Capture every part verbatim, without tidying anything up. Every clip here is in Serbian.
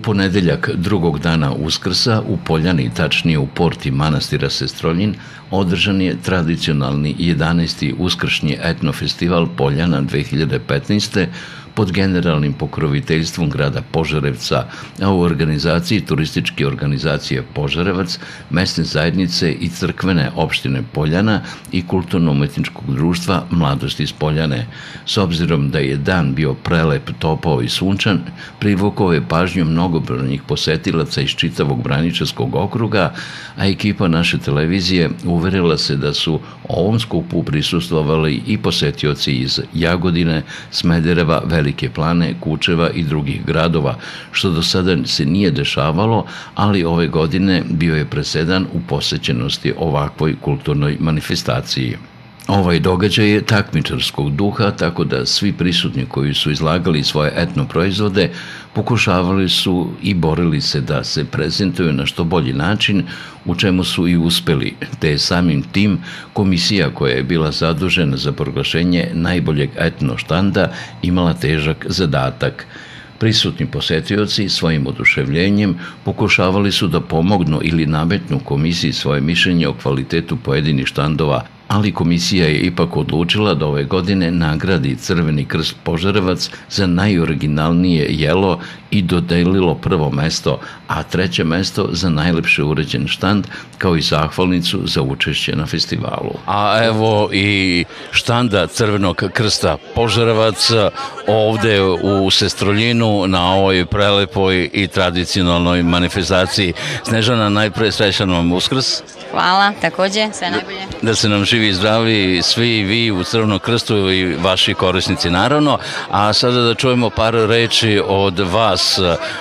ponedeljak drugog dana Uskrsa u Poljani, tačnije u porti manastira Sestroljin, održan je tradicionalni jedanaesti uskršnji etnofestival Poljana dve hiljade petnaeste. pod generalnim pokroviteljstvom grada Požarevca, a u organizaciji turističke organizacije Požarevac, mesne zajednice i crkvene opštine Poljana i kulturno-umetničkog društva Mladost iz Poljane. S obzirom da je dan bio prelep, topao i sunčan, privukao je pažnju mnogobrojnih posetilaca iz čitavog Braničevskog okruga, a ekipa naše televizije uverila se da su ovom skupu prisustvovali i posetioci iz Jagodine, Smedereva, Velike Plane, Kučeva i drugih gradova, što do sada se nije dešavalo, ali ove godine bio je presedan u posećenosti ovakvoj kulturnoj manifestaciji. Ovaj događaj je takmičarskog duha, tako da svi prisutni koji su izlagali svoje etno proizvode pokušavali su i borili se da se prezentuju na što bolji način, u čemu su i uspeli, te je samim tim komisija koja je bila zadužena za proglašenje najboljeg etno štanda imala težak zadatak. Prisutni posetioci svojim oduševljenjem pokušavali su da pomognu ili nametnu komisiji svoje mišljenje o kvalitetu pojedinih štandova, ali komisija je ipak odlučila da ove godine nagradi Crveni krst Požarevac za najoriginalnije jelo i dodelilo prvo mesto, a treće mesto za najlepše uređen štand, kao i zahvalnicu za učešće na festivalu. A evo i štanda Crvenog krsta Požarevac ovde u Sestroljinu na ovoj prelepoj i tradicionalnoj manifestaciji. Snežana, najpre srećan vam Uskrs. Hvala, takođe, sve najbolje. Da se nam živi i zdravi svi vi u Crvenom krstu i vaši korisnici naravno, a sada da čujemo par reči od vas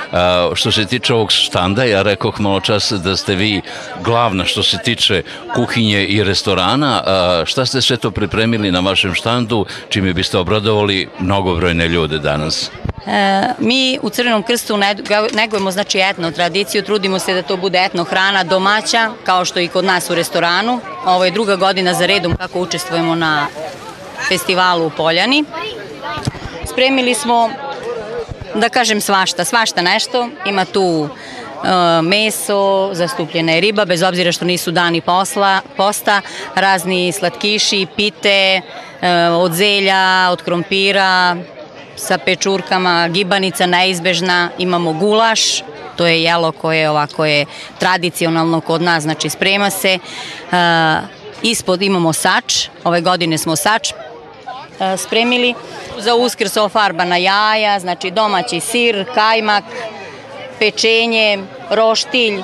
što se tiče ovog štanda. Ja rekoh malo čas da ste vi glavna što se tiče kuhinje i restorana. Šta ste sve to pripremili na vašem štandu, čime biste obradovali mnogobrojne ljude danas? E, mi u Crvenom krstu negujemo znači etno tradiciju, trudimo se da to bude etno hrana domaća, kao što i kod nas u restoranu. Ovo je druga godina za redom kako učestvujemo na festivalu u Poljani. Spremili smo, da kažem, svašta, svašta nešto. Ima tu e, meso, zastupljena je riba, bez obzira što nisu dani posla, posta, razni slatkiši, pite, e, od zelja, od krompira, sa pečurkama, gibanica neizbežna, imamo gulaš, to je jelo koje ovako je tradicionalno kod nas, znači sprema se. E, ispod imamo sač, ove godine smo sač e, spremili. Za Uskrs ofarbana jaja, znači domaći sir, kajmak, pečenje, roštilj,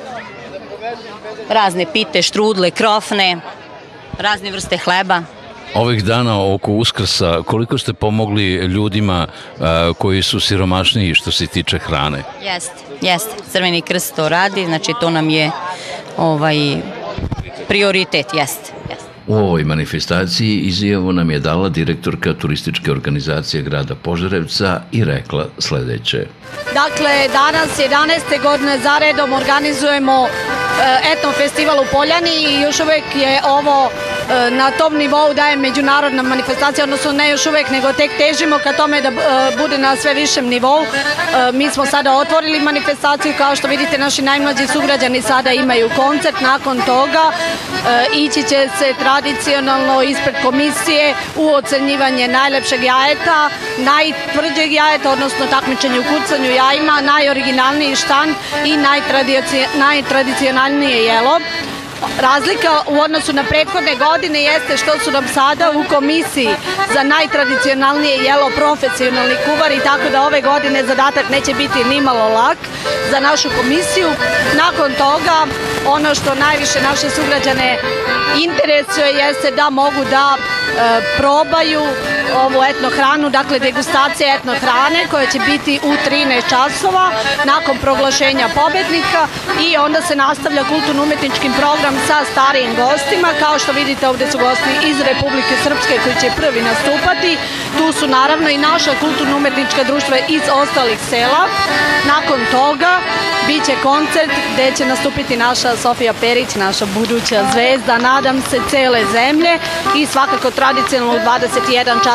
razne pite, štrudle, krofne, razne vrste hleba. Ovih dana oko Uskrsa, koliko ste pomogli ljudima koji su siromašniji što se tiče hrane? Jest, jest. Crveni krst to radi, znači to nam je ovaj prioritet, jest. U ovoj manifestaciji izjavu nam je dala direktorka turističke organizacije grada Požarevca i rekla sledeće. Dakle, danas jedanaeste godine zaredom organizujemo etno festival u Poljani i još uvek je ovo na tom nivou da je međunarodna manifestacija, odnosno ne još uvek, nego tek težimo ka tome da bude na sve višem nivou. Mi smo sada otvorili manifestaciju, kao što vidite naši najmlađi sugrađani sada imaju koncert, nakon toga ići će se tradicionalno ispred komisije u ocenjivanje najlepšeg jajeta, najtvrđeg jajeta, odnosno takmičenje u kucanju jajima, najoriginalniji štand i najtradicionalnije jelo. Razlika u odnosu na prethodne godine jeste što su nam sada u komisiji za najtradicionalnije jelo profesionalni kuvari, tako da ove godine zadatak neće biti nimalo lak za našu komisiju. Nakon toga, ono što najviše naše sugrađane interesuje jeste da mogu da e, probaju ovu etno hranu, dakle degustacija etno hrane koja će biti u trinaest časova nakon proglašenja pobednika i onda se nastavlja kulturno-umetničkim program sa starijim gostima. Kao što vidite, ovde su gosti iz Republike Srpske koji će prvi nastupati. Tu su naravno i naša kulturno-umetnička društva iz ostalih sela. Nakon toga biće koncert gde će nastupiti naša Sofija Perić, naša buduća zvezda, nadam se, cele zemlje, i svakako tradicionalno u dvadeset jedan čas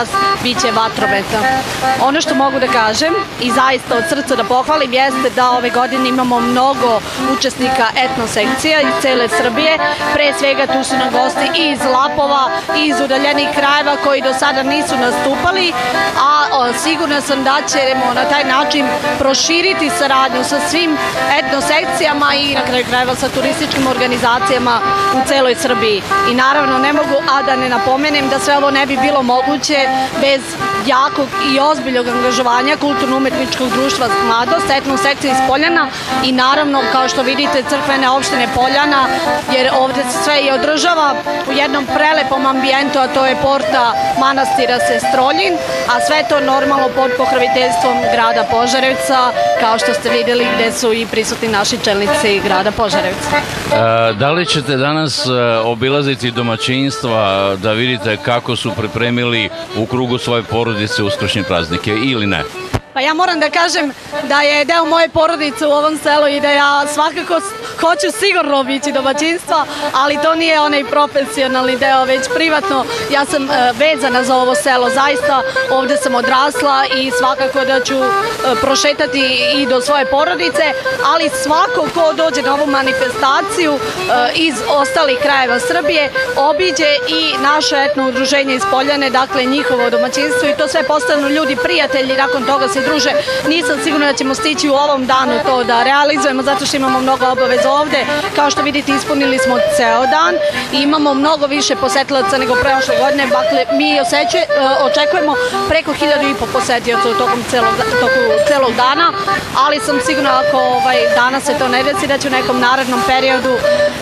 nas biće vatrometa. Ono što mogu da kažem i zaista od srca da pohvalim jeste da ove godine imamo mnogo učesnika etnosekcija iz cele Srbije. Pre svega tu su nam gosti i iz Lapova i iz udaljenih krajeva koji do sada nisu nastupali, a sigurna sam da ćemo na taj način proširiti saradnju sa svim etnosekcijama i na kraju krajeva sa turističkim organizacijama u celoj Srbiji. I naravno ne mogu a da ne napomenem da sve ovo ne bi bilo moguće bez jakog i ozbiljnog angažovanja kulturno-umetničkog društva Mladost, etnosekcija iz Poljana i naravno, kao što vidite, crkvene opštine Poljana, jer ovde se sve i održava u jednom prelepom ambijentu, a to je porta manastira Sestroljin, a sve to normalno pod pokroviteljstvom grada Požarevca, kao što ste vidjeli gde su i prisutni naši čelnici grada Požarevca. E, da li ćete danas obilaziti domaćinstva da vidite kako su pripremili u krugu svoje porodice uskršnje praznike ili ne? Pa ja moram da kažem da je deo moje porodice u ovom selu i da ja svakako hoću sigurno obići domaćinstva, ali to nije onaj profesionalni deo, već privatno. Ja sam vezana za ovo selo, zaista ovde sam odrasla i svakako da ću prošetati i do svoje porodice, ali svako ko dođe na ovu manifestaciju iz ostalih krajeva Srbije obiđe i naše etno udruženje iz Poljane, dakle njihovo domaćinstvo i to sve postanu ljudi prijatelji, nakon toga se druže. Nisam sigurna da ćemo stići u ovom danu to da realizujemo zato što imamo mnogo obaveza ovde. Kao što vidite, ispunili smo ceo dan i imamo mnogo više posetilaca nego prošle godine. Dakle, mi očekujemo preko hiljadu i po posetioca tokom celog dana, ali sam sigurna ako danas se to ne desi da će u nekom narednom periodu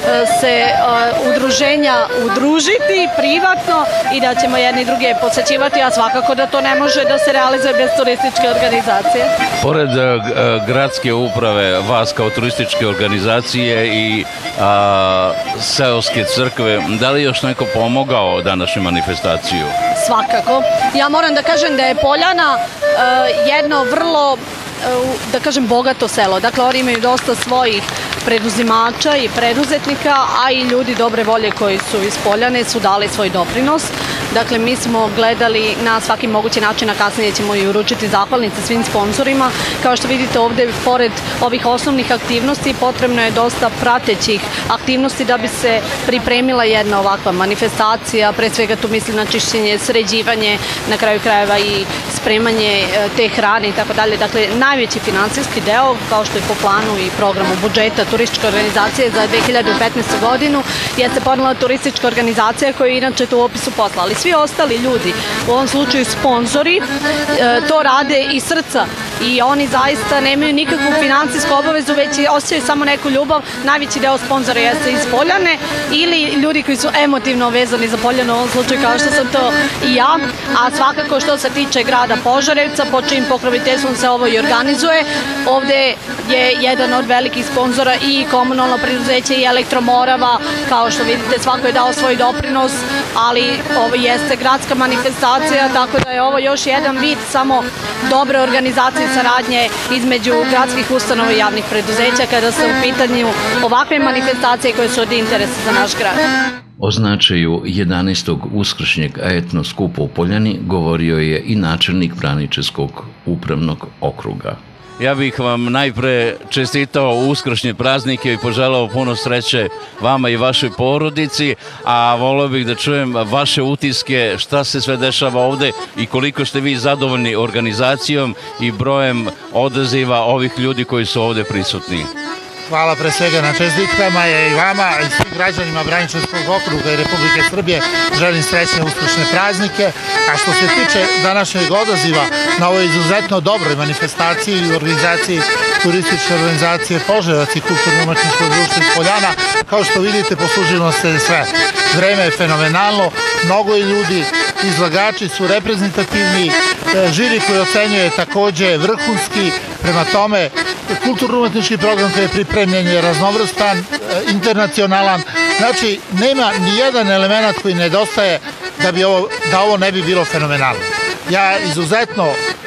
se udruženja udružiti privatno i da ćemo jedni druge posećivati, a svakako da to ne može da se realizuje bez turističke organizacije. Pored gradske uprave, vas kao turističke organizacije i seoske crkve, da li još neko pomogao današnju manifestaciju? Svakako. Ja moram da kažem da je Poljana jedno vrlo, da kažem, bogato selo. Dakle, oni imaju dosta svojih preduzimača i preduzetnika, a i ljudi dobre volje koji su iz Poljane su dali svoj doprinos. Dakle, mi smo gledali na svaki mogući način, a kasnije ćemo i uručiti zahvalnice svim sponsorima. Kao što vidite ovde, pored ovih osnovnih aktivnosti, potrebno je dosta pratećih aktivnosti da bi se pripremila jedna ovakva manifestacija. Pre svega tu mislim na čišćenje, sređivanje, na kraju krajeva i spremanje te hrane i tako dalje. Dakle, najveći finansijski deo, kao što je po planu i programu budžeta turističke organizacije za dve hiljade petnaestu godinu, jeste podnela turistička organizacija koja je inače tu u opisu posla. Ali svi ostali ljudi, u ovom slučaju sponzori, to rade iz srca i oni zaista nemaju nikakvu finansijsku obavezu, već osjećaju samo neku ljubav. Najveći deo sponzora jeste iz Poljane ili ljudi koji su emotivno vezani za Poljanu, u ovom slučaju kao što sam to i ja, a svakako što se tiče grada Požarevca, po čijim pokroviteljstvom se ovo i organizuje. Ovde je jedan od velikih sponzora i komunalno preduzeće i Elektromorava, kao što vidite svako je dao svoj doprinos, ali ovo jeste gradska manifestacija, tako da je ovo još jedan vid samo dobre organizacije saradnje između gradskih ustanova i javnih preduzeća kada su u pitanju ovakve manifestacije koje su od interesa za naš grad. O značaju jedanaestog uskršnjeg etno skupa u Poljani govorio je i načelnik Braničevskog upravnog okruga. Ja bih vam najpre čestitao uskršnje praznike i poželao puno sreće vama i vašoj porodici, a volio bih da čujem vaše utiske, šta se sve dešava ovde i koliko ste vi zadovoljni organizacijom i brojem odaziva ovih ljudi koji su ovde prisutni. Hvala pre svega na čestitkama i vama i svim građanima Braničevskog okruga i Republike Srbije. Želim srećne uskršnje praznike. A što se tiče današnjeg odaziva na ovoj izuzetno dobroj manifestaciji i organizaciji turističke organizacije Požarevac i kulturno-umetničkog društva iz Poljana, kao što vidite, poslužilo se sve. Vreme je fenomenalno, mnogo je ljudi, izlagači su reprezentativni, žiri koji ocenjuje takođe vrhunski, prema tome kulturno-umetnički program koji je pripremljen je raznovrstan, internacionalan, znači nema ni jedan element koji nedostaje da, bi ovo, da ovo ne bi bilo fenomenalno. Ja izuzetno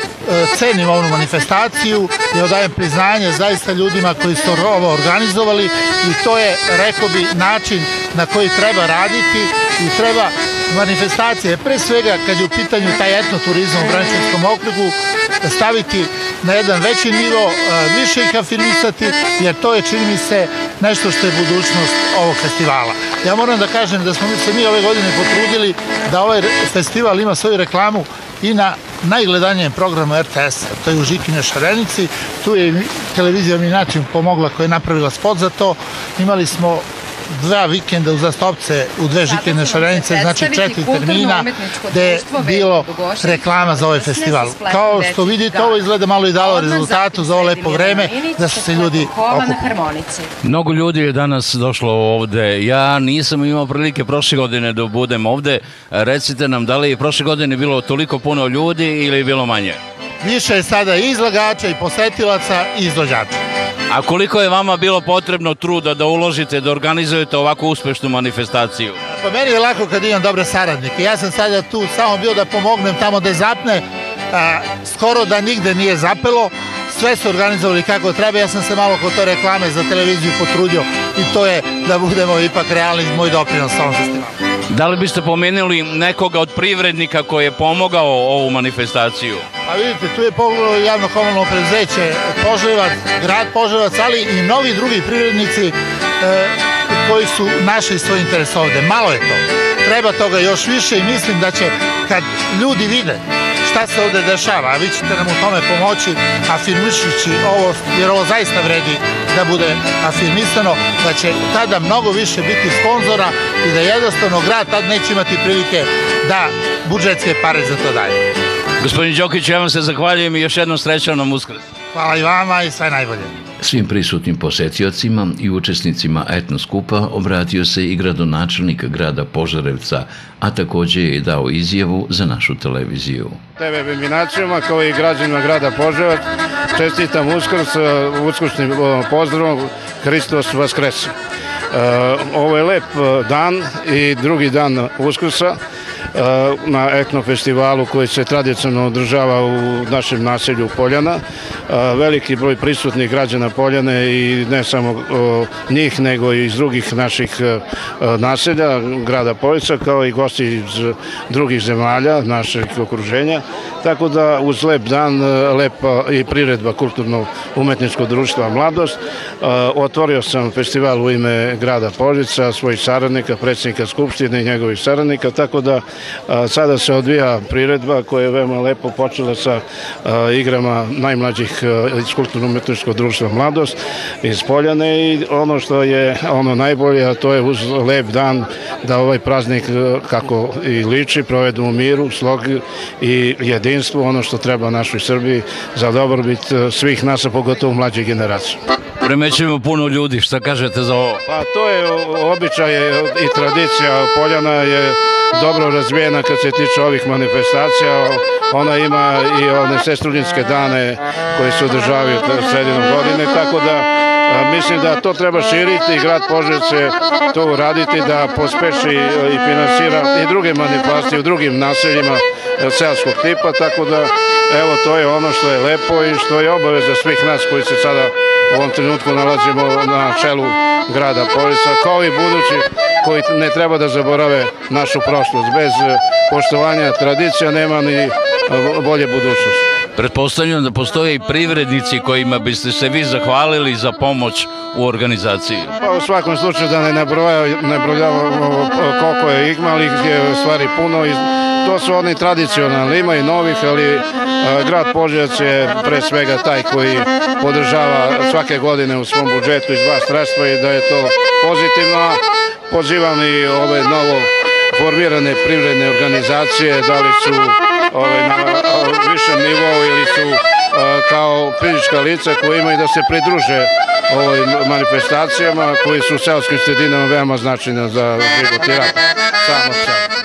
cenim ovu manifestaciju i odajem priznanje zaista ljudima koji su ovo organizovali i to je, rekao bi, način na koji treba raditi i treba manifestacije, pre svega kad je u pitanju taj etnoturizam u Braničevskom okrugu, staviti na jedan veći nivo, više ih afirmisati, jer to je, čini mi se, nešto što je budućnost ovog festivala. Ja moram da kažem da smo se mi ove godine potrudili da ovaj festival ima svoju reklamu i na najgledanijem programu R T S-a, to je u Žikine Šarenici. Tu je televizija Minačin pomogla koja je napravila spot za to. Imali smo dva vikenda uzastopce u dve Žikine Šarenice, znači četiri termina, gde je bilo reklama za ovaj festival. Kao što vidite, ovo izgleda malo i dalo rezultatu za ovo lepo vreme, da su se ljudi okupili. Mnogo ljudi je danas došlo ovde. Ja nisam imao prilike prošle godine da budem ovde. Recite nam, da li je prošle godine bilo toliko puno ljudi ili je bilo manje? Više je sada i izlagača, i posetilaca, i izvođača. A koliko je vama bilo potrebno truda da uložite, da organizujete ovako uspešnu manifestaciju? Pa meni je lako kad imam dobre saradnike. Ja sam sada tu samo bio da pomognem tamo da zapne, a, skoro da nigde nije zapelo. Sve su organizovali kako treba, ja sam se malo kod to reklame za televiziju potrudio i to je da budemo ipak realni, moj doprinos ovom festivalu. Da li biste pomenuli nekoga od privrednika koji je pomogao ovu manifestaciju? A vidite, tu je pomoglo javno komunalno preduzeće Požarevac, grad Požarevac, ali i mnogi drugi privrednici e, koji su našli svoj interes ovde. Malo je to. Treba toga još više i mislim da će, kad ljudi vide šta se ovde dešava, a vi ćete nam u tome pomoći afirmišući ovo, jer ovo zaista vredi da bude afirmisano, da će tada mnogo više biti sponzora i da jednostavno grad tad neće imati prilike da budžetske pare za to daje. Gospodin Đokić, ja vam se zahvaljujem i još jednom srećan Uskrs. Hvala i vama i sve najbolje. Svim prisutnim posetiocima i učesnicima etnoskupa obratio se i gradonačelnik grada Požarevca, a takođe je dao izjavu za našu televiziju. Tebe Minačima kao i građanima grada Požarevac čestitam Uskrs, uskršnji pozdrav, Hristos Vaskrese. Ovo je lep dan i drugi dan Uskrsa na etnofestivalu koji se tradicionalno održava u našem naselju Poljana. Veliki broj prisutnih građana Poljane i ne samo njih, nego i iz drugih naših naselja grada Poljca, kao i gosti iz drugih zemalja našeg okruženja. Tako da uz lep dan, lepa i priredba kulturno-umetničkog društva Mladost. Otvorio sam festival u ime grada Požarevca, svojih saradnika, predsjednika Skupštine i njegovih saradnika, tako da sada se odvija priredba koja je veoma lepo počela sa igrama najmlađih iz kulturno-umetničkog društva Mladost iz Poljane i ono što je ono najbolje, a to je uz lep dan da ovaj praznik kako i liči provedu u miru, slogi i jedinstvu, ono što treba našoj Srbiji za dobrobit svih nas, a pogotovo mlađih generacija. Primećujemo puno ljudi, šta kažete za ovo? Pa to je običaj i tradicija. Poljana je dobro razvijena kad se tiče ovih manifestacija. Ona ima i one sestrunjinske dane koje se održavaju sredinom godine, tako da mislim da to treba širiti i grad Požarevac će to uraditi da pospeši i finansira i druge manifestacije u drugim naseljima seoskog tipa, tako da evo to je ono što je lepo i što je obaveza svih nas koji se sada u ovom trenutku nalazimo na čelu grada Požarevca, kao i budući koji ne treba da zaborave našu prošlost. Bez poštovanja tradicija nema ni bolje budućnosti. Pretpostavljam da postoje i privrednici kojima biste se vi zahvalili za pomoć u organizaciji. Pa u svakom slučaju da ne nabrojavamo koliko je ih, ali ih je stvari puno i to su oni tradicionalni, ima i novih, ali grad Požarevac je pre svega taj koji podržava svake godine u svom budžetu iz dva sredstva i da je to pozitivno. Pozivam i ove novo formirane privredne organizacije, da li su na višem nivou ili su kao fizička lica koji imaju da se pridruže ovim manifestacijama koji su u seoskim sredinama veoma značajne za život i rad samog sela.